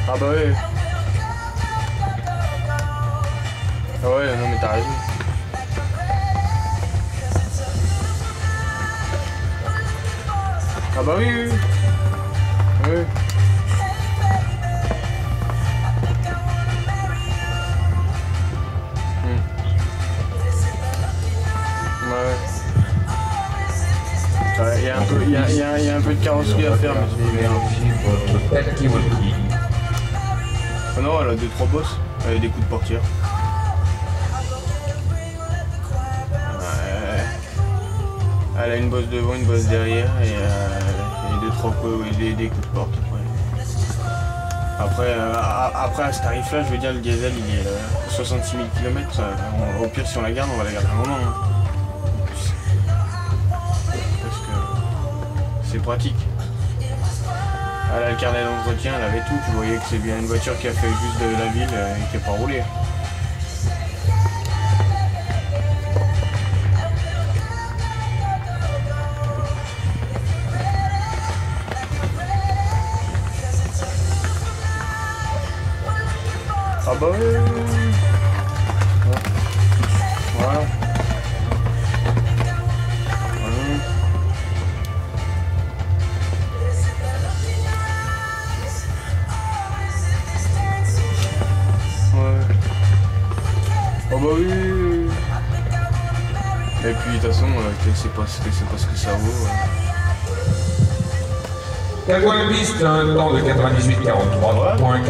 Ah bah ouais. Ah ouais, non mais t'as raison. Ah bah oui, oui, oui. Oui. Ouais. Ouais, il y a un peu de carrosserie à faire, mais c'est bien. Ah non, elle a 2-3 bosses, elle a des coups de portière. Ouais. Elle a une bosse devant, une bosse derrière et 2-3 coups, des coups de porte. Après à ce tarif-là, je veux dire, le diesel il est 66 000 km. Au pire, si on la garde, on va la garder un moment. Hein. Parce que c'est pratique. Elle a le carnet d'entretien, elle avait tout. Tu voyais que c'est bien une voiture qui a fait juste de la ville et qui n'a pas roulé. Ah bah ouais. Voilà. Oh bah oui. Et puis de toute façon, c'est pas ce que ça vaut. Quelle voie de piste, un temps de 98,43.